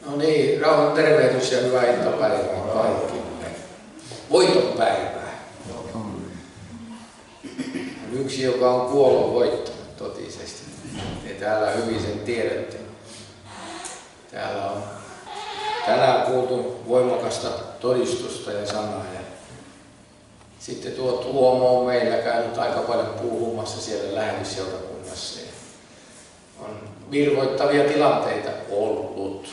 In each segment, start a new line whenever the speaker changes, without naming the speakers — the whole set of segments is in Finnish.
No niin, rauhan tervehdys ja hyvää iltapäivää kaikille. Voitonpäivää. Yksi, joka on kuollon voittanut totisesti. Te täällä hyvin sen tiedätte. Täällä on tänään kuultu voimakasta todistusta ja sanaa. Ja sitten tuo Tuomo on meillä käynyt aika paljon puhumassa siellä lähetysseurakunnassa. On virvoittavia tilanteita ollut.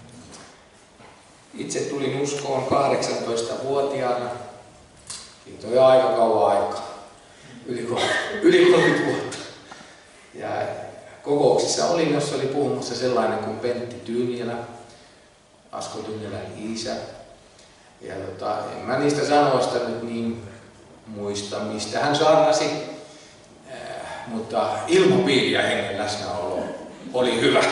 Itse tulin uskoon 18-vuotiaana. Siitä on jo aika kauan aikaa. Yli 30 vuotta. Ja kokouksissa olin, jossa oli puhumassa sellainen kuin Pentti Tyynjelä, Asko Tyynjelän isä. Ja en mä niistä sanoista nyt niin muista, mistä hän saarnasi, mutta ilmapiiri ja hengen läsnäolo oli hyvä.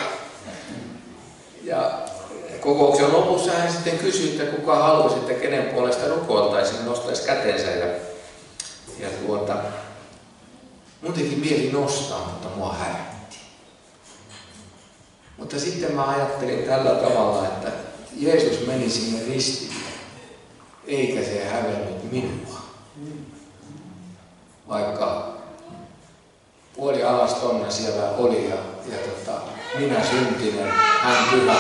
Ja kokouksen lopussa hän sitten kysyi, että kuka haluaisi, että kenen puolesta rukoiltaisiin, nostaisi kätensä. Ja mun teki mieli nostaa, mutta mua hävetti. Mutta sitten mä ajattelin tällä tavalla, että Jeesus meni sinne ristille, eikä se hävennyt minua. Vaikka puoli alastonna siellä oli ja minä syntinen, hän pyhä.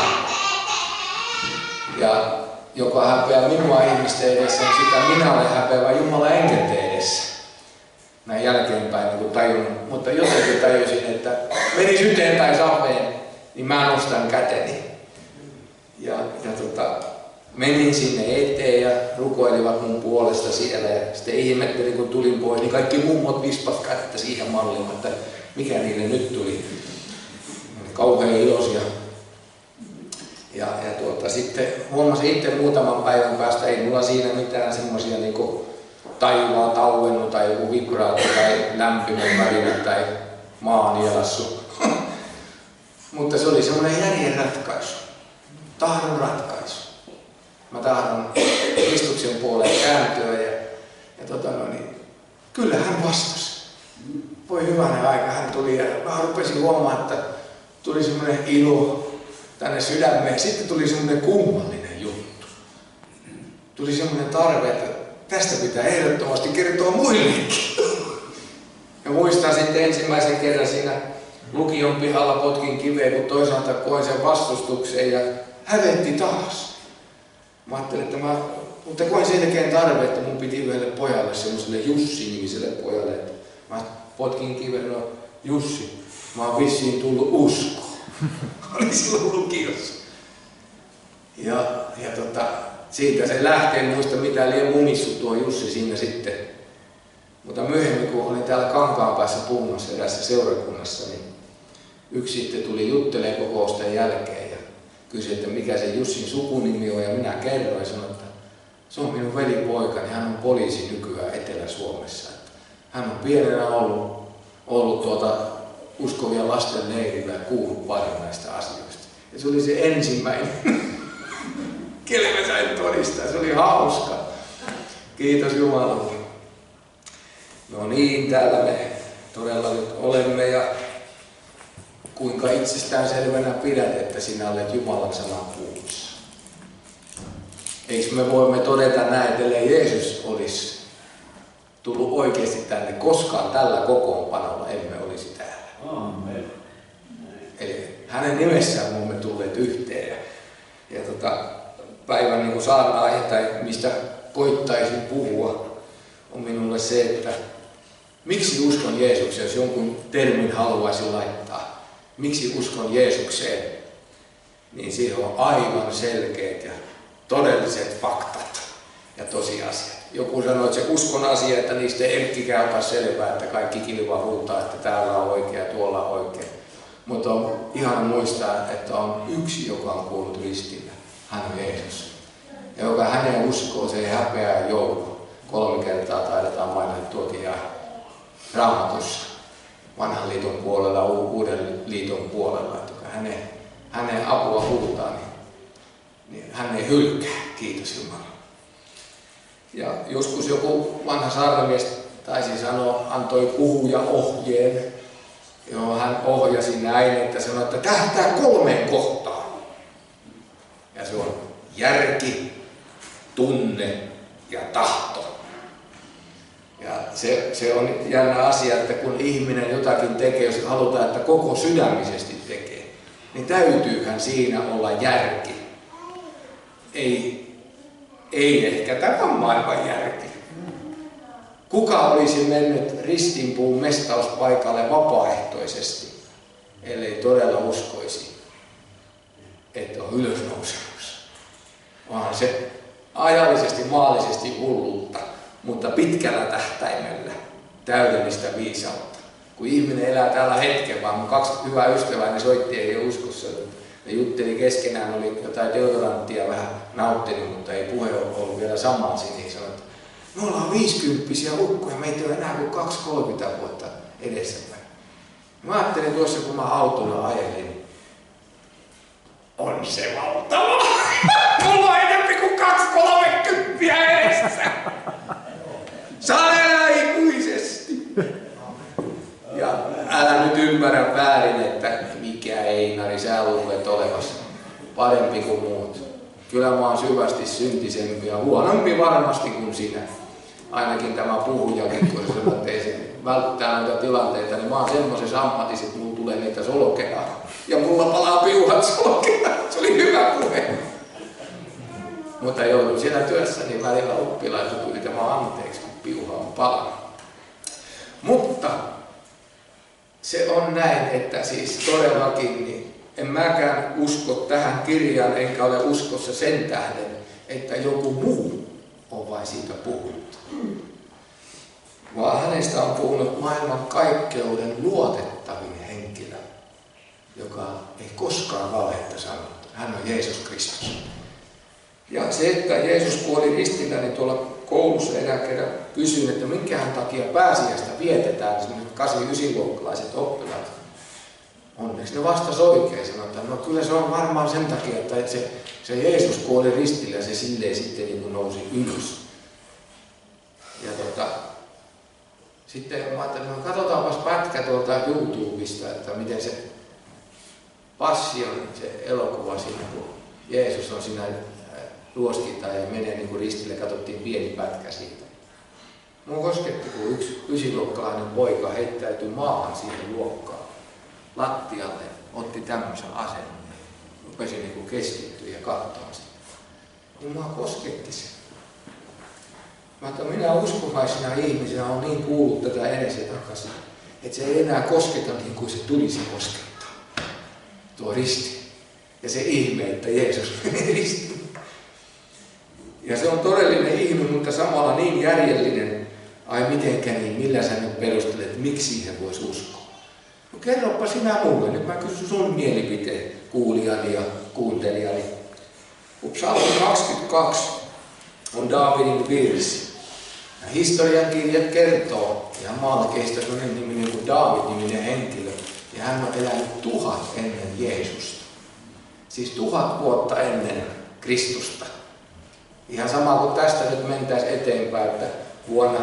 Ja joka häpeää minua ihmisten edessä, niin sitä minä olen häpeävä Jumalan enkelten edessä. Näin jälkeenpäin niin kuin tajunnut, mutta jotenkin tajusin, että menis eteenpäin saveen, niin mä nostan käteni. Ja menin sinne eteen ja rukoilivat mun puolesta siellä. Ja sitten ihmettelin, kun tulin pois, niin kaikki mummot vispas kättä siihen malliin, että mikä niille nyt tuli. Kauhean iloisia. Ja sitten huomasin itse muutaman päivän päästä, ei mulla siinä mitään semmoisia niinku taivaa tauennut tai joku vibraatio tai lämpimän värinä tai maanielassu. Mutta se oli semmoinen järjen ratkaisu, tahdon ratkaisu. Mä tahdon Kristuksen puoleen kääntyä ja kyllä hän vastasi. Voi hyvänen aika, hän tuli ja mä rupesin huomaamaan, että tuli semmoinen ilo tänne sydämeen. Sitten tuli semmoinen kummallinen juttu. Tuli semmoinen tarve, että tästä pitää ehdottomasti kertoa muillekin. Ja muistan sitten ensimmäisen kerran siinä lukion pihalla potkin kiveen, kun toisaalta koin sen vastustuksen ja hävetti taas. Mä ajattelin, että mutta koin selkeän tarve, että mun piti yhdelle pojalle, semmoiselle Jussi-nimiselle pojalle, että mä potkin kiveen, no Jussi, mä oon vissiin tullut uskoon. Oli silloin lukiossa. Ja siitä se lähtee, en muista mitä liian mumissu tuo Jussi siinä sitten. Mutta myöhemmin, kun olin täällä Kankaanpäässä puhumassa erässä seurakunnassa, niin yksi sitten tuli juttelemaan kokousten jälkeen ja kysyi, että mikä se Jussin sukunimi on, ja minä kerroin ja sanoin, että se on minun velipoikani, hän on poliisi nykyään Etelä-Suomessa. Hän on pienenä ollut uskovia lasten leirillä ja kuullut paljon näistä asioista. Ja se oli se ensimmäinen, kelle mä sain todistaa, se oli hauska. Kiitos Jumalalle. No niin, täällä me todella nyt olemme ja kuinka itsestäänselvänä pidät, että sinä olet Jumalan sanan puussa. Eikö me voimme todeta näin, että ellei Jeesus olisi tullut oikeasti tänne, koskaan tällä kokoonpanolla emme olisi täällä. Amen. Eli hänen nimessään me olemme tulleet yhteen. Ja päivän niin saarna-aihe tai mistä koittaisin puhua on minulle se, että miksi uskon Jeesukseen, jos jonkun termin haluaisin laittaa. Miksi uskon Jeesukseen, niin siihen on aivan selkeät ja todelliset faktat ja tosiasiat. Joku sanoo, että se uskon asia, että niistä ei erkkikään ota selvää, että kaikki kilva huutaa, että täällä on oikea, tuolla on oikea. Mutta on ihana muistaa, että on yksi, joka on kuollut ristillä. Hän on Jeesus. Ja joka häneen uskoo, se ei häpeää joudu. 3 kertaa taidetaan mainita tuotiin ja Raamatussa. Vanhan liiton puolella, uuden liiton puolella. Että hänen apua huutaa, niin hän ei hylkää. Kiitos Jumala. Ja joskus joku vanha saarnamies taisi sanoa, antoi puhuja ohjeen, johon hän ohjasi näin, että sanoi, että tähtää 3 kohtaan. järki, tunne ja tahto. Ja se on jännä asia, että kun ihminen jotakin tekee, jos halutaan, että koko sydämisesti tekee, niin täytyyhän siinä olla järki. Ei ehkä tämän maailman järki. Kuka olisi mennyt Ristinpuun mestauspaikalle vapaaehtoisesti, ellei todella uskoisi, että on ylösnousemus? Vaan se ajallisesti, maallisesti hulluutta, mutta pitkällä tähtäimellä täydellistä viisautta. Kun ihminen elää tällä hetken, vaan mun 2 hyvää ystävää, ne soitti ei ole uskossa. Ne jutteli keskenään, oli jotain deodoranttia vähän nautteli, mutta ei puhe ollut vielä samaa siinä. Sanoi, että me ollaan 50-vuotiaita ukkoja, meitä ei ole enää kuin 2-30 vuotta edessäpäin. Mä ajattelin tuossa, kun mä autolla ajelin, on se valtava! Mulla on enemmän kuin 2-30 edessä! Saa elää ikuisesti! Ja älä nyt ymmärrä väärin, että mikä Einari, sä luulet olevasi parempi kuin muut. Kyllä mä oon syvästi syntisempi ja huonompi varmasti kuin sinä. Ainakin tämä puhujakin, kun se sanoo, että ei se välttää noita tilanteita, niin mä oon semmoisessa ammatissa, että mulla tulee niitä solkeaa. Ja mulla palaa piuhat solkeaa. Se oli hyvä puhe. Mutta joudun siellä työssäni välillä oppilaita pyytämään anteeksi, kun piuha on palannut. Mutta se on näin, että siis todellakin niin en mäkään usko tähän kirjaan, enkä ole uskossa sen tähden, että joku muu on vain siitä puhunut. Vaan hänestä on puhunut maailman kaikkeuden luotettavin henkilö, joka ei koskaan valhetta sanonut. Hän on Jeesus Kristus. Ja se, että Jeesus kuoli ristillä, niin tuolla koulussa enää kerran kysyin, että minkähän takia pääsiäistä vietetään, esimerkiksi 8-9-luokkalaiset oppilaat. Onneksi ne vastasi oikein, sanotaan, no kyllä se on varmaan sen takia, että se Jeesus kuoli ristillä ja se silleen sitten niin kuin nousi ylös. Ja sitten mä ajattelin, no katsotaanpas pätkä tuolta YouTubesta, että miten se Passion, se elokuva siinä, kun Jeesus on siinä ruoskitaan ja menee niin kuin ristille, katsottiin pieni pätkä siitä. Mua kosketti, kun yksi 9-luokkalainen poika heittäytyi maahan siihen luokkaan, lattialle, otti tämmöisen asennon, rupesi niin kuin keskittyä ja katsoa sitä. Niin mua kosketti se. Minä uskovaisena ihmisenä olen niin kuullut tätä edes ja takaisin, että se ei enää kosketa niin kuin se tulisi koskettaa. Tuo risti. Ja se ihme, että Jeesus meni ristiin. Ja se on todellinen ihme, mutta samalla niin järjellinen. Ai mitenkä niin, millä sä nyt perustelet, että miksi siihen voisi uskoa? No kerropa sinä mulle, nyt mä kysyn sun mielipiteen kuulijani ja kuuntelijani. Psalmi 22 on Daavidin virsi. Ja historiankirjat kertoo, ihan maalkeista sellainen niminen kuin Daavid-niminen henkilö. Ja hän on elänyt 1000 ennen Jeesusta. Siis 1000 vuotta ennen Kristusta. Ihan sama kuin tästä nyt mentäisiin eteenpäin, että vuonna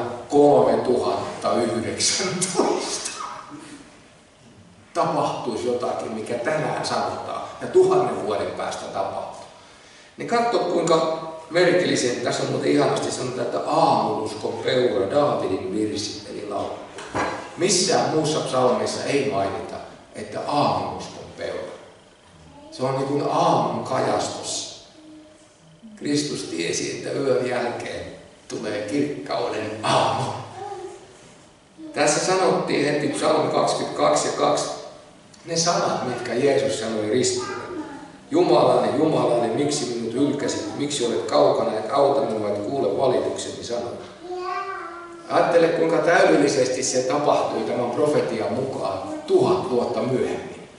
3019 tapahtuisi jotakin, mikä tänään sanotaan, ja 1000 vuoden päästä tapahtuu. Niin katso kuinka merkillisen, tässä on muuten ihanasti sanotaan, että aamunuskon peura, Daavidin virsi, eli laulu. Missään muussa psalmissa ei mainita, että aamunuskon peura. Se on niin kuin aamun kajastus. Kristus tiesi, että yön jälkeen tulee kirkkauden aamu. Tässä sanottiin heti psalmi 22 ja 2 ne sanat, mitkä Jeesus sanoi ristillä. Jumalani, Jumalani, miksi minut hylkäsit, miksi olet kaukana, et auta minua, et kuule valitukseni sanot. Ajattele, kuinka täydellisesti se tapahtui tämän profetian mukaan 1000 vuotta myöhemmin.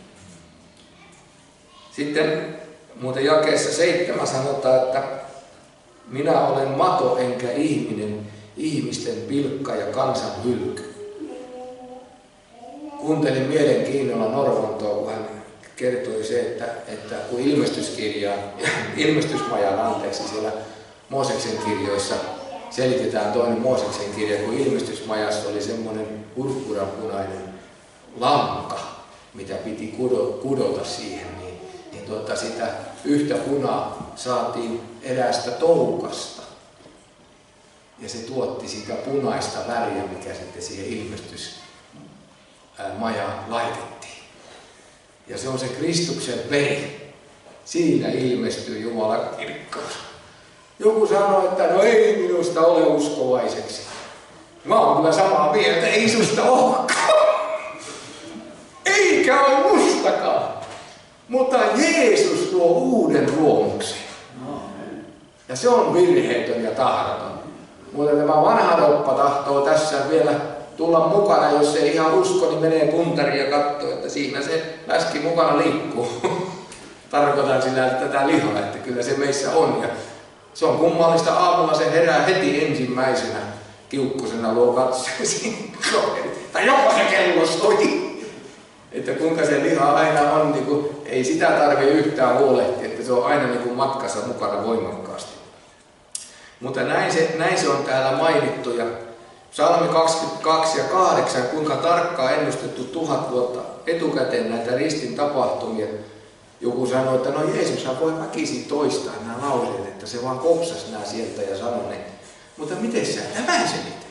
Sitten muuten jakeessa 7 sanotaan, että minä olen mato enkä ihminen, ihmisten pilkka ja kansan hylky. Kuuntelin mielenkiinnolla Norvantoa, kun hän kertoi se, että kun ilmestysmajan siellä Mooseksen kirjoissa selitetään toinen Mooseksen kirja, kun ilmestysmajassa oli semmoinen purppurapunainen lanka, mitä piti kudota siihen, niin sitä yhtä punaa saatiin eräästä toukasta. Ja se tuotti sitä punaista väriä, mikä sitten siihen ilmestysmajaan laitettiin. Ja se on se Kristuksen veri. Siinä ilmestyy Jumalan kirkkaus. Joku sanoo, että no ei minusta ole uskovaiseksi. Mä oon kyllä samaa mieltä, ei susta olekaan. Eikä ole mustakaan. Mutta Jeesus luo uuden luomuksen. Ja se on virheetön ja tahdoton. Mutta tämä vanha roppa tahtoo tässä vielä tulla mukana, jos ei ihan usko, niin menee puntariin ja katsoo, että siinä se läski mukana liikkuu. Tarkoitan sillä tätä lihaa, että kyllä se meissä on. Ja se on kummallista, aamulla se herää heti ensimmäisenä kiukkosena luo katseisiin. Tai jopa se kello soi. Että kuinka se liha aina on, niin kuin, ei sitä tarvitse yhtään huolehtia, että se on aina niin kuin matkassa mukana voimakkaasti. Mutta näin se on täällä mainittu. Ja Psalmi 22 ja 8, kuinka tarkkaan ennustettu 1000 vuotta etukäteen näitä ristin tapahtumia. Joku sanoi, että no Jeesushan voi väkisin toistaa nämä lauseet, että se vaan kopsasi nämä sieltä ja sanoi ne. Mutta miten sä tämän selität?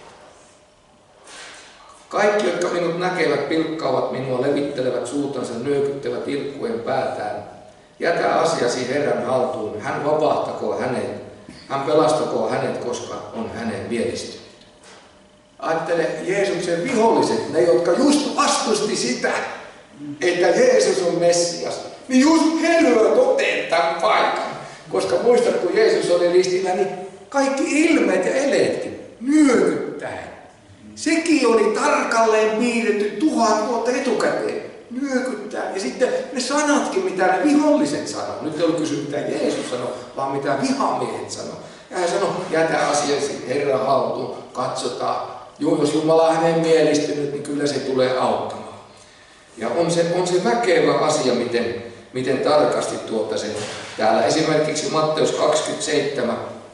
Kaikki, jotka minut näkevät, pilkkaavat minua, levittelevät suutansa, nyökyttävät ilkkuen päätään. Jätä asiasi Herran haltuun, hän vapahtakoon hänet, hän pelastakoon hänet, koska on hänen mielistynyt. Ajattele Jeesuksen viholliset, ne jotka just vastusti sitä, että Jeesus on Messias, niin just he lyövät toteen tämän paikan. Koska muistat, kun Jeesus oli ristillä, niin kaikki ilmeet ja eleetkin nyökyttäen. Sekin oli tarkalleen piirretty 1000 vuotta etukäteen. Nyökyttää. Ja sitten ne sanatkin, mitä ne viholliset sanoo. Nyt ei ole kysymys, mitä Jeesus sanoo, vaan mitä vihamiehet sanoo. Ja hän sanoi, jätä asiasi Herran haltuun, katsotaan. Jos Jumala on hänen mielistynyt, niin kyllä se tulee auttamaan. Ja on se väkevä asia, miten tarkasti sen täällä. Esimerkiksi Matteus 27.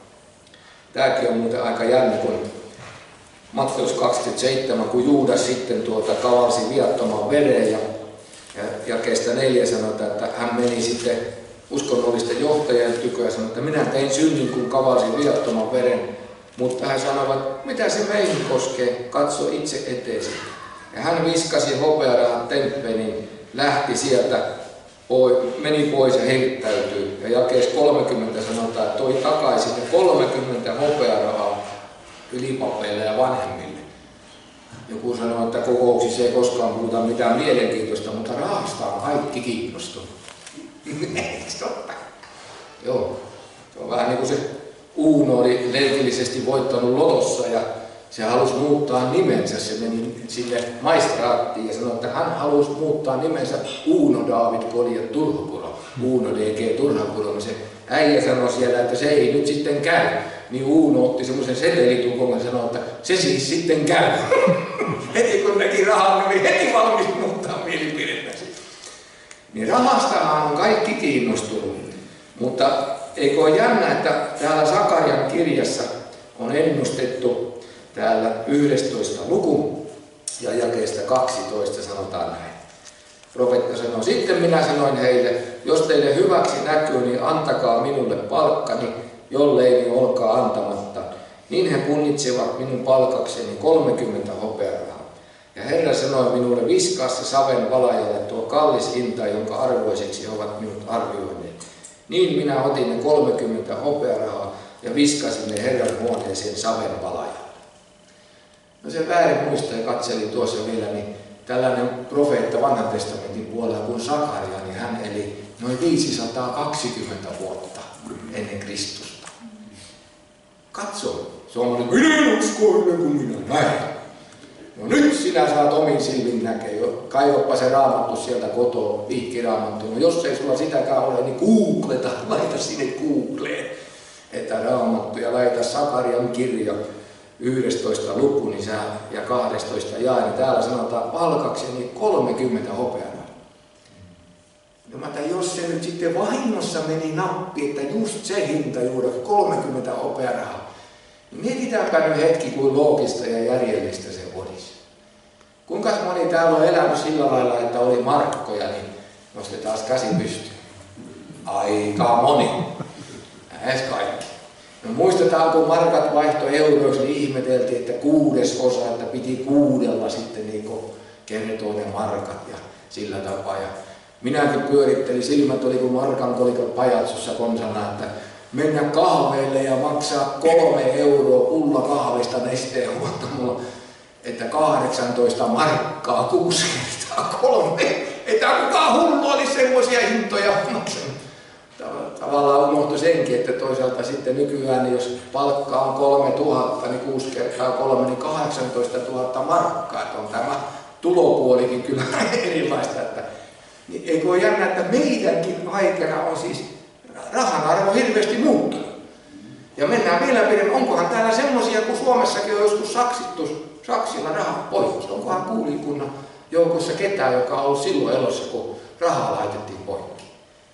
Tämäkin on muuten aika jännä, kun Matteus 27, kun Juudas sitten kavalsi viattoman veren ja jakeesta 4 sanotaan, että hän meni sitten uskonnollisten johtajien tykö ja sanoi, että minä tein synnin, kun kavalsin viattoman veren. Mutta hän sanoi, että mitä se meihin koskee, katso itse eteesi. Ja hän viskasi hopearahan temppelin, lähti sieltä, meni pois ja heittäytyi. Ja jakeessa 30 sanotaan, että toi takaisin 30 hopearahaa ylipapeille ja vanhemmille. Joku sanoi, että kokouksissa ei koskaan puhuta mitään mielenkiintoista, mutta rahasta on kaikki kiinnostunut. Eikö totta? Joo. Se on vähän niin kuin se Uuno oli leikillisesti voittanut lotossa ja se halusi muuttaa nimensä. Se meni sinne maistraattiin ja sanoi, että hän halusi muuttaa nimensä Uuno David Kolja Turhapuro. Uuno DG Turhapuro. Se äijä sanoi siellä, että se ei nyt sitten käy. Niin Uuno otti semmoisen setelitukon ja sanoi, että se siis sitten käy. Heti kun näki rahaa, niin oli heti valmis muuttaa mielipidettä. Niin rahastahan on kaikki kiinnostunut. Mutta eikö ole jännä, että täällä Sakarian kirjassa on ennustettu täällä 11. luku ja jakeesta 12 sanotaan näin. Profeetta sanoi, sitten minä sanoin heille, jos teille hyväksi näkyy, niin antakaa minulle palkkani, jollei niin olkaa antamatta. Niin he punnitsevat minun palkakseni 30 hopearahaa. Ja Herra sanoi minulle, viskaa se saven valajalle tuo kallis hinta, jonka arvoiseksi he ovat minut arvioineet. Niin minä otin ne 30 hopearahaa ja viskasin ne Herran huoneeseen saven valajalle. No se väärin muista ja katselin tuossa vielä, niin tällainen profeetta vanhan testamentin puolella kuin Sakaria, niin hän eli noin 520 vuotta ennen Kristusta. Katso, se on ollut, minä en usko ennen kuin minä näin. No nyt sinä saat omin silmin näkee, kaivoppa se raamattu sieltä kotoa, piikkiraamattu. No jos ei sulla sitäkään ole, niin googleta, laita sinne Googleen, että raamattu ja laita Sakarian kirja 11. luku niin ja 12 jae, niin täällä sanotaan palkakseni 30 hopearahaa. No jos se nyt sitten vahingossa meni nappi, että just se hinta juuri 30 hopearahaa, niin mietitäänpä nyt hetki kuin loogista ja järjellistä se olisi. Kuinka moni täällä on elänyt sillä lailla, että oli markkoja, niin nostetaan käsi pystyyn. Aika moni. Lähes kaikki. No muistetaan, kun markat vaihtoi euroiksi, niin ihmeteltiin, että 1/6, että piti 6 sitten niin kertoa ne markat ja sillä tapaa. Ja minäkin pyörittelin, silmät oli kuin markan kolikot pajatsossa konsana, että mennä kahveille ja maksaa 3 euroa pulla kahvista Nesteen huoltamolla, että 18 markkaa 6 kertaa 3. Ei tää kukaan hullu olisi semmoisia hintoja maksanut. Tavallaan unohtui senkin, että toisaalta sitten nykyään, jos palkka on 3000, niin 6 kertaa 3, niin 18 000 markkaa. Että on tämä tulopuolikin kyllä erilaista. Niin eikö ole jännä, että meidänkin aikana on siis rahan arvo hirveästi muuttunut. Ja mennään vielä pidemmän. Onkohan täällä semmoisia, kun Suomessakin on joskus saksilla rahat poikki? Onkohan kuulikunnan joukossa ketään, joka on ollut silloin elossa, kun rahaa laitettiin poikki?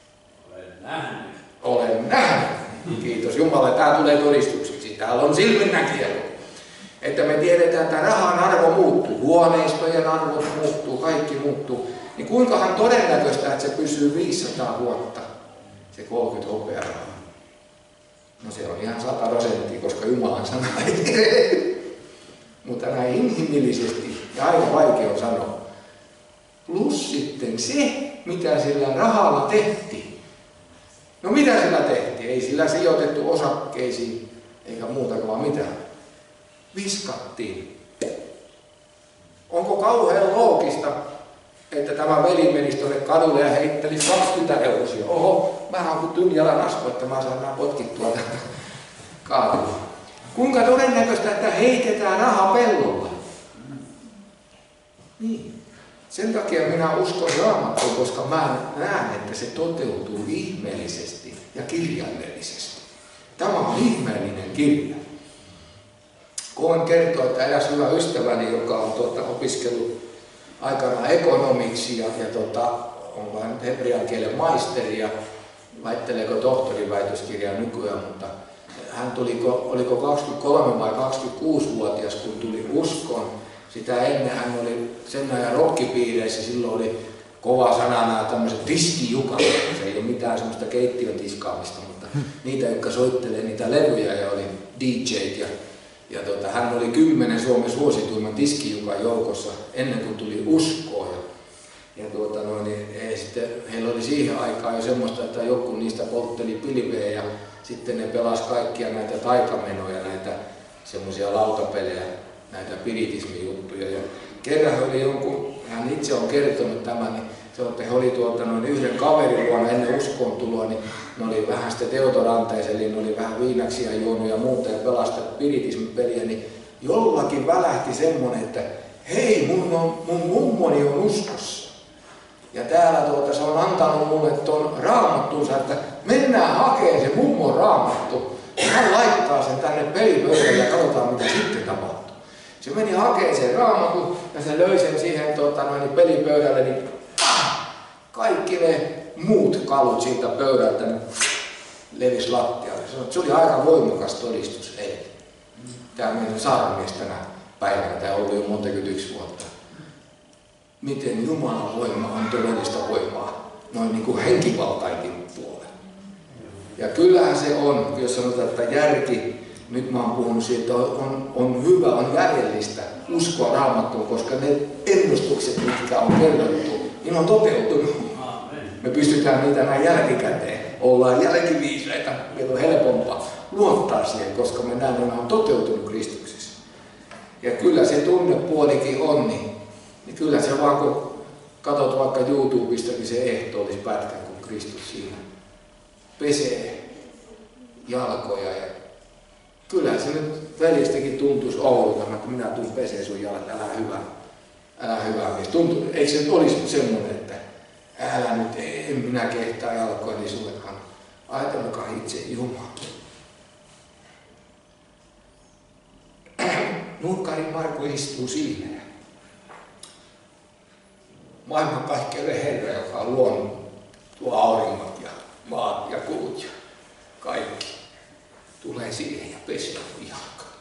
Olen nähnyt. Kiitos Jumalalle, tämä tulee todistukseksi. Täällä on silminnäkijä. Että me tiedetään, että rahan arvo muuttuu, huoneistojen arvot muuttuu, kaikki muuttuu. Niin kuinkahan todennäköistä, että se pysyy 500 vuotta, se 30 hopearahaa? No se on ihan 100%, koska Jumalan sana ei tiedä. Mutta näin inhimillisesti ja aika vaikea on sanoa. Plus sitten se, mitä sillä rahalla tehtiin. No mitä sillä tehtiin? Ei sillä sijoitettu osakkeisiin eikä muutakaan mitään. Viskattiin. Onko kauhean loogista, että tämä veli menisi tuonne kadulle ja heittelisi 20 eurosia? Oho, mä oon kuin Tynjälän Asko, että mä saan nämä potkittua tätä kaadua. Kuinka todennäköistä, että heitetään raha pellolla? Niin. Sen takia minä uskon Raamattuun, koska mä näen, että se toteutuu ihmeellisesti ja kirjaimellisesti. Tämä on ihmeellinen kirja. Koen kertoa, että eräs hyvä ystäväni, joka on opiskellut aikanaan ekonomiksi ja on vain hebrean kielen maisteri ja väitteleekö tohtoriväitöskirjaa nykyään, mutta hän oliko 23 vai 26-vuotias, kun tuli uskoon. Sitä ennen hän oli sen ajan rokkipiireissä, silloin oli kova sana nämä tämmöiset tiskijukat. Se ei ole mitään semmoista keittiön tiskaamista, mutta niitä, jotka soittelee niitä levyjä ja oli DJt. Ja hän oli 10 Suomen suosituimman tiskijukan joukossa ennen kuin tuli uskoon. Sitten heillä oli siihen aikaan jo semmoista, että joku niistä poltteli pilveä ja sitten ne pelasi kaikkia näitä taikamenoja, näitä semmoisia lautapelejä, näitä piritismijuttuja. Ja kerran oli jonkun, hän itse on kertonut tämän, niin he oli yhden kaverin luona ennen uskoon tuloa, niin ne oli vähän sitten Teutoranteeseen, eli ne oli vähän viinaksia juonut ja muuta ja pelasta piritismipeliä, niin jollakin välähti semmonen, että hei, mun mummoni on uskossa. Ja täällä se on antanut mulle ton raamattunsa, että mennään hakemaan se mummon raamattu. Hän laittaa sen tänne pelipöydälle ja katsotaan mitä sitten tapahtuu. Se meni hakemaan sen raamatun ja se löi sen siihen pelipöydälle, niin kaikki ne muut kalut siitä pöydältä levisi lattialle. Se oli aika voimakas todistus eilen. Tämä meidän saarnamies tänä päivänä, tämä on ollut jo monta 1 vuotta. Miten Jumalan voima on todellista voimaa, noin niin kuin henkivaltainkin puolella. Ja kyllähän se on, jos sanotaan, että järki, nyt mä oon puhunut siitä, että on hyvä, on järjellistä uskoa Raamattuun, koska ne ennustukset, mitkä on kerrottu, niin on toteutunut. Me pystytään niitä näin jälkikäteen. Ollaan jälkiviisaita, meillä on helpompaa luottaa siihen, koska me näemme, että ne on toteutunut Kristuksessa. Ja kyllä se tunnepuolikin on, niin kyllä se vaan, kun katsot vaikka YouTubesta, niin se ehtoollis pätkä, kun Kristus siinä pesee jalkoja. Ja kyllä se nyt veljestäkin tuntuisi oudolta, että minä tuun pesee sun jalat, älä hyvä mies. Eikö se nyt olisi semmoinen, että älä nyt, en minä kehtaa jalkoja, niin sullehan ajatelkaa itse Jumala. Nurkkarin Marko istuu siinä. Maailmankaikkeuden Herra, joka on luonut tuo auringot ja maat ja kuut ja kaikki, tulee siihen ja pesee jalkaa.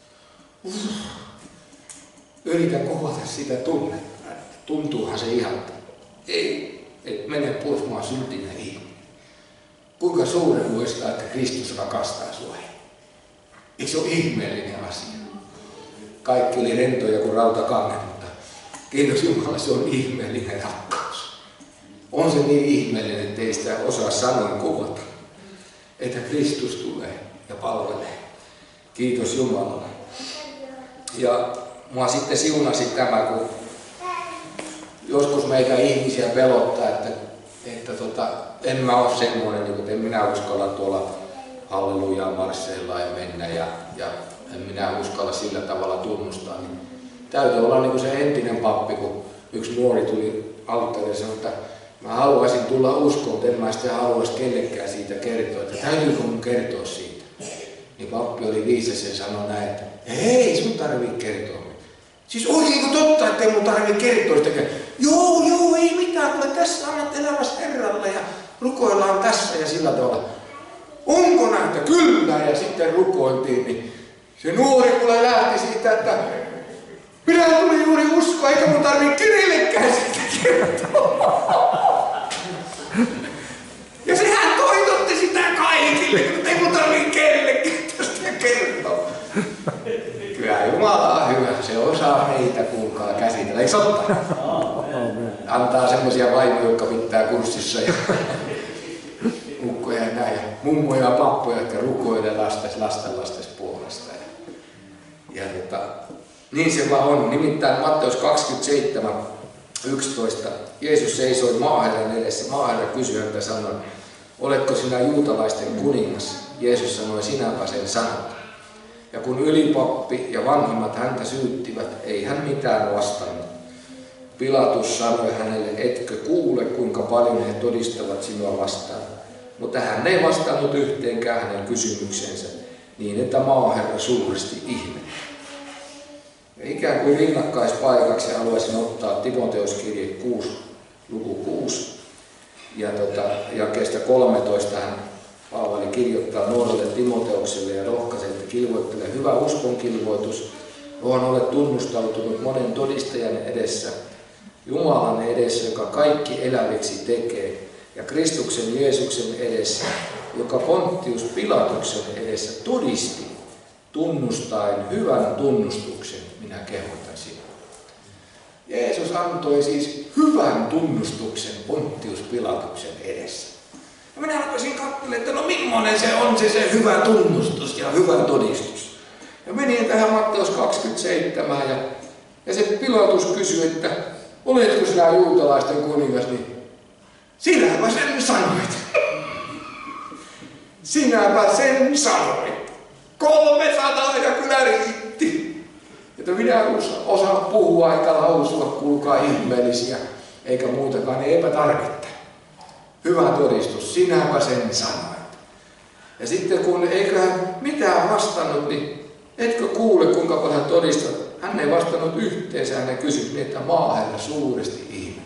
Yritän kuvata sitä tunnetta. Tuntuuhan se ihan, ei, et mene pois, mä oon syntinen ihminen. kuinka suuren muistaa, että Kristus rakastaa sinua. Eikö se ole ihmeellinen asia? Kaikki oli rentoja kuin rautakange, mutta kiitos Jumala, se on ihmeellinen rakkaus. On se niin ihmeellinen, että ei sitä osaa sanoin kuvata, että Kristus tulee ja palvelee. Kiitos Jumalalle. Ja mua sitten siunasi tämä, kun joskus meitä ihmisiä pelottaa, että en mä ole semmoinen, että en minä uskalla tuolla hallelujaa marsseilla ja mennä ja en minä uskalla sillä tavalla tunnustaa. Niin täytyy olla niin kuin se entinen pappi, kun yksi nuori tuli alttarille ja sanoi, että mä haluaisin tulla uskoon, mutta en mä sitä haluaisi kellekään siitä kertoa, että täytyykö mun kertoa siitä. Niin pappi oli viisas ja sanoi näin, että ei sun tarvitse kertoa. Siis oikeinko totta, että ei mun tarvitse kertoa sitäkään? Joo, ei mitään, kuule tässä annat elämässä Herralle ja rukoillaan tässä ja sillä tavalla. Onko näitä? Kyllä, ja sitten rukoiltiin, niin se nuori kuule lähti siitä, että minä tuli juuri uskoa, eikä mun tarvitse kenellekään sitä kertoa. Ja sehän toitotti sitä kaikille, mutta ei mun tarvitse kenellekään tästä kertoa. Kyllä Jumala on hyvä, se osaa meitä kuulkaa käsitellä, eikö totta? Antaa semmoisia vaimoja, jotka pitää kurssissa ja ukkoja ja näin, ja mummoja ja pappoja, jotka rukoilee lasten puolesta. Niin se vaan on. Nimittäin Matteus 27:11. Jeesus seisoi maaherran edessä. Maaherra kysyi häntä sanoi, oletko sinä juutalaisten kuningas? Jeesus sanoi, sinäpä sen sanot. Ja kun ylipappi ja vanhimmat häntä syyttivät, ei hän mitään vastannut. Pilatus sanoi hänelle, etkö kuule, kuinka paljon he todistavat sinua vastaan. Mutta hän ei vastannut yhteenkään hänen kysymyksensä, niin että maaherra suuresti ihmetteli. Ja ikään kuin rinnakkaispaikaksi haluaisin ottaa Timoteuskirje 6, luku 6. Ja jakeesta 13 hän Paavali kirjoittaa nuorelle Timoteukselle ja rohkaisee, että kilvoittele hyvä uskonkilvoitus, johon olet tunnustautunut monen todistajan edessä, Jumalan edessä, joka kaikki eläviksi tekee, ja Kristuksen Jeesuksen edessä, joka Pontius Pilatuksen edessä todisti, tunnustaen hyvän tunnustuksen, minä kehotan sinua. Jeesus antoi siis hyvän tunnustuksen Pontius Pilatuksen edessä. Ja minä alkaisin katsella, että no millainen se on se hyvä tunnustus ja hyvä todistus. Ja menin tähän Matteus 27 ja se Pilatus kysyi, että oletko sinä juutalaisten kuningas, niin sinäpä sen sanoit. Sinäpä sen sanoit. 300 ja kyllä riitti. Että minä osaan puhua eikä lausua, kuulkaa ihmeellisiä, eikä muutakaan, niin eipä tarvitse. Hyvä todistus, sinäpä sen sanoit. Ja sitten kun eiköhän mitään vastannut, niin etkö kuule kuinka paljon todistat. Hän ei vastannut yhteensä, hänen kysyi, että maaherra suuresti ihmettä.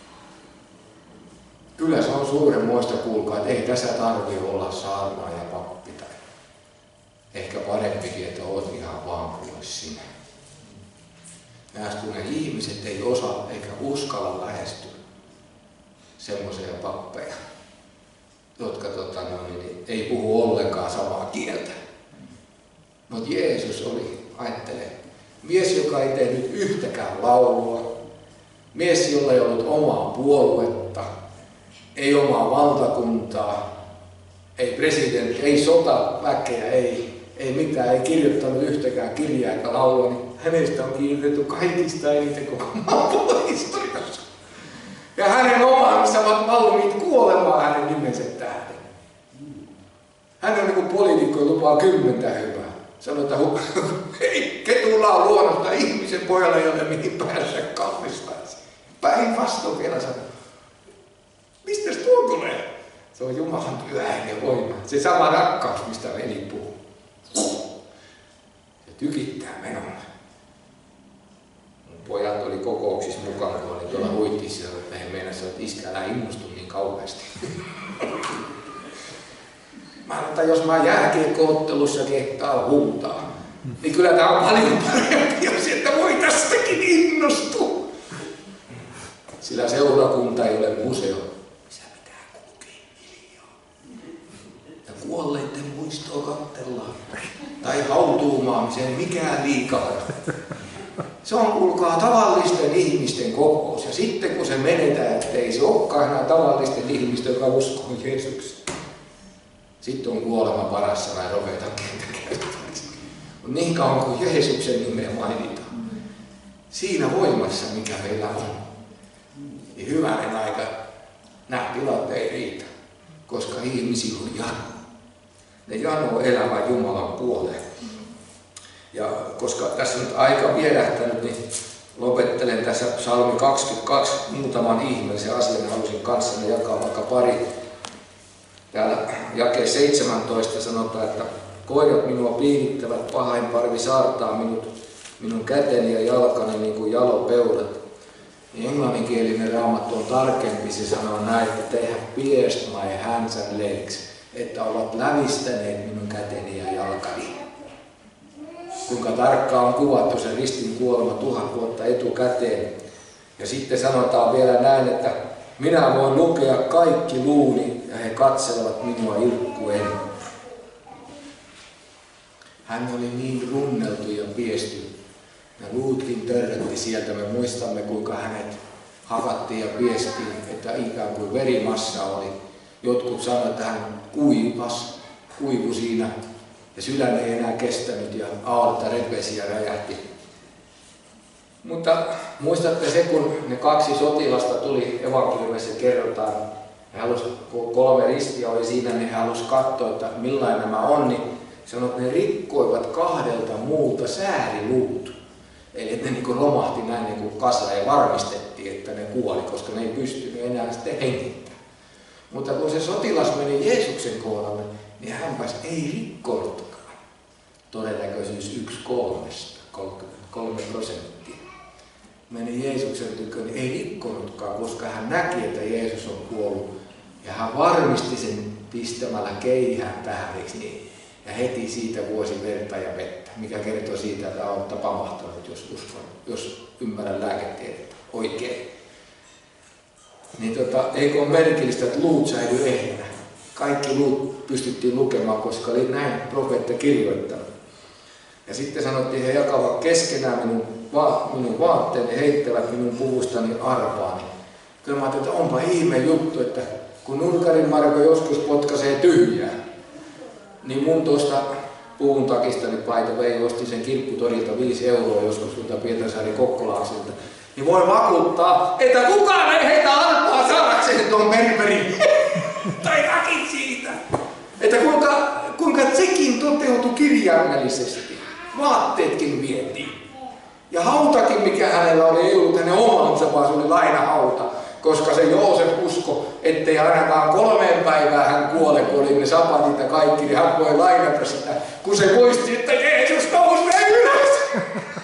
Kyllä se on suurenmoista, kuulkaa, että ei tässä tarvitse olla saarnaaja ja pappi tai ehkä parempikin, että olet ihan vaan kuule sinä. Näistä kun ne ihmiset ei osaa eikä uskalla lähestyä semmoisia pappeja, jotka ei puhu ollenkaan samaa kieltä. Mutta Jeesus oli, ajattelee, mies, joka ei tehnyt yhtäkään laulua, mies, jolla ei ollut omaa puoluetta, ei omaa valtakuntaa, ei presidentti, ei sotaväkeä, ei mitään, ei kirjoittanut yhtäkään kirjaa eikä laulua, niin hänestä on kirjoitettu kaikista eniten koko maan historiassa. Ja hänen omaansa ovat valmiit kuolemaan hänen nimensä tähden. Hän on niin kuin poliitikko, lupaa 10 hyvää. Sanoi, että hei, ketulla on luonnosta ihmisen pojalla, jolle mihin päässä kallistaisi. Päinvastoin vielä sanoi, mistäs tuo tulee? Se on Jumalan pyhäinen voima. Se sama rakkaus, mistä veli puhuu. Se tykittää menolla. Mun pojat oli kokouksissa mukana, kun oli tuolla Huittissa, että he meinasivat, että iskä, älä innostu niin kauheasti. Mä sanon, että jos mä jääkiekko-ottelussa kehtaa huutaa, niin kyllä tää on paljon parempi asia, että voi tästäkin innostua. Sillä seurakunta ei ole museo. Missä pitää kulkea hiljaa. tai hautuumaamiseen mikään liikaa. Se on kuulkaa tavallisten ihmisten kokous. Ja sitten kun se menetään, ettei se olekaan enää tavallisten ihmisten, joka uskoo Jeesukseen. Sitten on kuoleman varassa näin rovetaan kentäkäyttäväksi. Mutta niin kauan kuin Jeesuksen nimeä mainitaan, siinä voimassa mikä meillä on, niin hyvänen aika nämä tilat ei riitä, koska ihmisillä on jano. Ne janoo elämän Jumalan puoleen. Ja koska tässä on nyt aika vierähtänyt, niin lopettelen tässä psalmi 22 muutaman ihmeellisen asian halusin kanssanne jakaa vaikka pari. Täällä jake 17 sanotaan, että koirat minua piirittävät, pahain parvi saartaa minun käteni ja jalkani niin kuin jalopeurat. Niin englanninkielinen raamattu on tarkempi, se sanoo näin, että they have pierced my hands and legs, että ovat lävistäneet minun käteni ja jalkani. Kuinka tarkkaan on kuvattu se ristin kuolema 1000 vuotta etukäteen. Ja sitten sanotaan vielä näin, että minä voin lukea kaikki luuni ja he katselevat minua ilkkuen. Hän oli niin runneltu ja piesty. Ja luutkin törrötti sieltä. Me muistamme, kuinka hänet hakattiin ja piestiin, että ikään kuin verimassa oli. Jotkut sanoivat, että hän kuivui siinä. Ja sydän ei enää kestänyt ja aorta repesi ja räjähti. Mutta muistatte se, kun ne 2 sotilasta tuli evankeliumissa kerrotaan. Kun 3 ristiä oli siinä, niin he halusivat katsoa, että millainen nämä on. Niin sanoi, että ne rikkoivat 2 muulta sääriluut. Eli että ne niin romahti näin niin kasaan ja varmistettiin, että ne kuoli, koska ne ei pystynyt enää sitten hengittämään. Mutta kun se sotilas meni Jeesuksen kohdalle, niin hänpäs ei rikkonutkaan. Todennäköisyys 1/3, 33%. Meni Jeesuksen tykö, niin ei rikkonutkaan, koska hän näki, että Jeesus on kuollut. Ja hän varmisti sen pistämällä keihään päähän, niin? Ja heti siitä vuosi verta ja vettä, mikä kertoo siitä, että on pamahtanut, jos ymmärrän lääketiedettä oikein. Niin eikö ole merkillistä, että luut säilyi ehjänä. Kaikki luut pystyttiin lukemaan, koska oli näin profeetta kirjoittanut. Ja sitten sanottiin, he jakavat keskenään minun vaatteeni, heittävät minun puvustani arpaani. Kyllä mä ajattelin, että onpa ihme juttu, että kun Nurkarin Marko joskus potkaisee tyhjää, niin mun tuosta puvun takistani paita vei, osti sen kirpputorilta 5 € joskus Pietarsaari Kokkolaksilta. Niin voi vakuuttaa, että kukaan ei heitä arpaa saadakseen tuon berberin. Tai takin siitä. Että kuinka sekin toteutui kirjaimellisesti. Vaatteetkin vietiin. Ja hautakin, mikä hänellä oli, ei ollut hänen omansa, vaan se oli lainahauta. Koska se Joosef usko, ettei ainakaan 3 päivää hän kuole, kun oli ne sapatit ja kaikki, niin hän voi lainata sitä, kun se muisti, että Jeesus nousee ylös.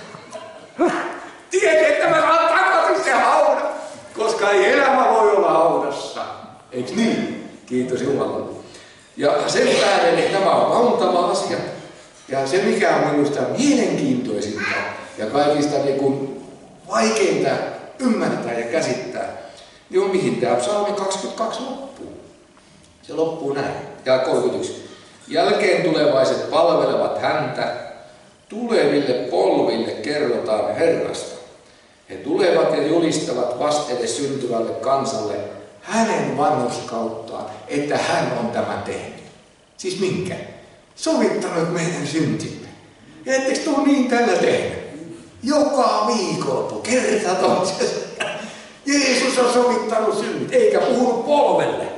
Tiesi, että mä saan takaisin se haudan, koska ei elämä voi olla haudassa. Eikö niin? Kiitos Jumalalle. Ja sen tähden, että tämä on valtava asia. Ja se, mikä on minusta mielenkiintoisinta ja kaikista niin kuin vaikeinta ymmärtää ja käsittää, niin on mihin tämä psalmi 22 loppuu. Se loppuu näin. Ja 31. Jälkeen tulevaiset palvelevat häntä, tuleville polville kerrotaan Herrasta. He tulevat ja julistavat vastedes syntyvälle kansalle hänen vanhurskauttaan, että hän on tämän tehnyt. Siis minkä? Sovittanut meidän syntimme. Ja etteikö tuo niin tällä tehnyt? Joka viikonloppu, kerta toisesta. Jeesus on sovittanut synnit, eikä puhunut polvelle,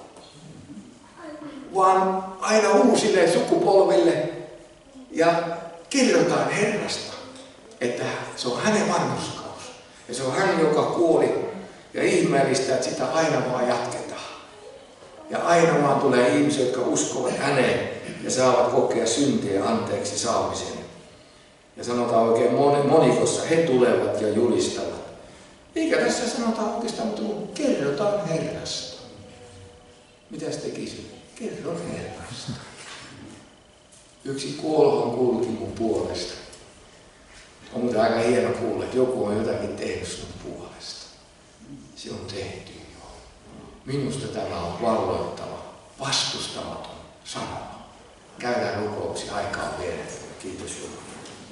vaan aina uusille sukupolville. Ja kerrotaan Herrasta, että se on hänen vanhurskaus. Ja se on hän, joka kuoli. Ja ihmeellistä, että sitä aina vaan jatketaan. Ja aina vaan tulee ihmisiä, jotka uskovat häneen ja saavat kokea syntien anteeksi saamisen. Ja sanotaan oikein monikossa, he tulevat ja julistavat. Eikä tässä sanota oikeastaan, mutta kerrotaan Herrasta. Mitäs tekisin? Kerron Herrasta. Yksi kuolon kulki mun puolesta. On muuten aika hieno kuulla, että joku on jotakin tehnyt sun puolesta. Se on tehty jo. Minusta tämä on valloittava, vastustamaton sanoma. Käydään rukouksia, aikaa vierettä. Kiitos Jumala.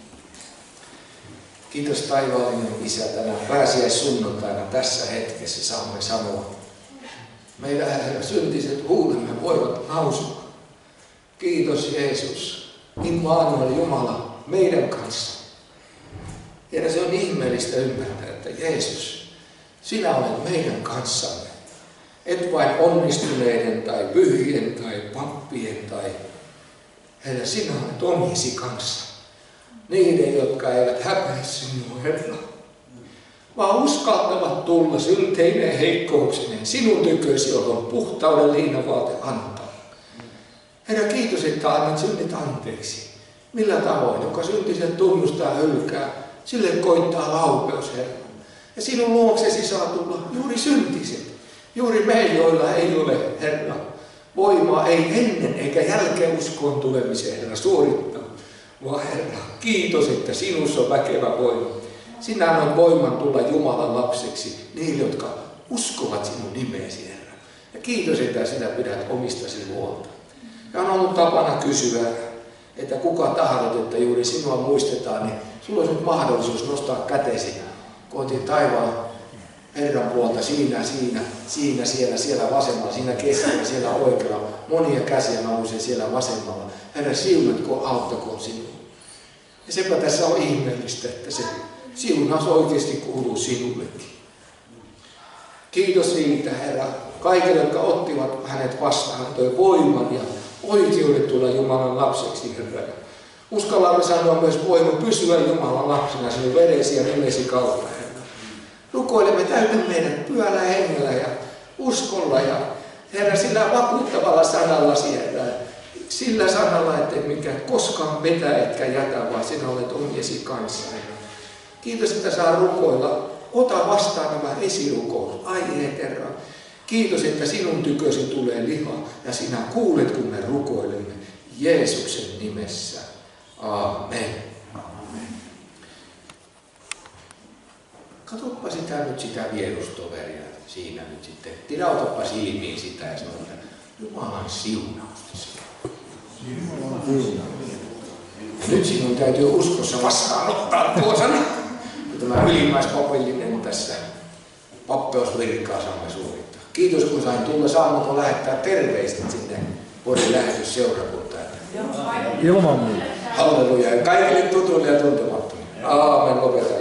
Kiitos taivaallinen Isä, tänä pääsiäissunnuntaina tässä hetkessä saamme sanoa. Meidän Herra syntiset huulemme voivat lausua. Kiitos Jeesus, Immanuel Jumala meidän kanssa. Ja se on ihmeellistä ymmärtää, että Jeesus, sinä olet meidän kanssamme. Et vain onnistuneiden tai pyhien tai pappien tai Herra, sinä olet omiesi kanssa. Niiden, jotka eivät häpeä sinua, Herra, vaan uskaltavat tulla synteineen heikkouksineen sinun tykösi, jolla on puhtauden liinavaate antaa. Herra, kiitos, että annat synnit anteeksi. Millä tavoin, joka syntiset tunnustaa hylkää, sille koittaa laupeus, Herra. Ja sinun luoksesi saa tulla juuri syntiset, juuri me, joilla ei ole, Herra, voimaa ei ennen eikä jälkeen uskoon tulemiseen, Herra, suorittaa. Vaan Herra, kiitos, että sinussa on väkevä voima. Sinä annat voiman tulla Jumalan lapseksi niille, jotka uskovat sinun nimeesi, Herra. Ja kiitos, että sinä pidät omistasi huolta. Ja on ollut tapana kysyä, että kuka tahdot, että juuri sinua muistetaan, niin sulla olisi nyt mahdollisuus nostaa kätesi kohti taivaan Herran puolta siinä, siellä vasemmalla, siinä keskellä, siellä oikealla. Monia käsiä nousee siellä vasemmalla. Herra, siunatko, auttakoon sinua. Ja sepä tässä on ihmeellistä, että se siunaus oikeasti kuuluu sinullekin. Kiitos siitä, Herra, kaikille, jotka ottivat hänet vastaan, toi voiman ja oikeudet tulla Jumalan lapseksi, Herra. Uskallamme sanoa myös voima pysyä Jumalan lapsena sinun veresi ja nimesi kautta, Herra. Rukoilemme täytä meidät pyhällä hengellä ja uskolla ja Herra, sillä vakuuttavalla sanalla siellä, sillä sanalla, että mikä koskaan vetää etkä jätä, vaan sinä olet omiesi kanssa. Kiitos, että saa rukoilla. Ota vastaan nämä esirukousaiheet, Herra. Kiitos, että sinun tykösi tulee liha ja sinä kuulet, kun me rukoilemme Jeesuksen nimessä. Amen. Amen. Katsoppa sitä nyt sitä vierustoveria siinä nyt sitten. Tilautapa silmiin sitä ja sano, että Jumalan siunausta sinua. Ja nyt sinun täytyy uskossa vastaanottaa tuo sana. Tämä ylimmäispapillinen tässä pappeusvirkkaa saamme suorittaa. Kiitos kun sain tulla. Saammeko lähettää terveistä sinne Porin lähetysseurakuntaan? Ilman muuta. Halleluja. Kaikille tutuille ja tuntemattomille. Aamen. Lopetaan.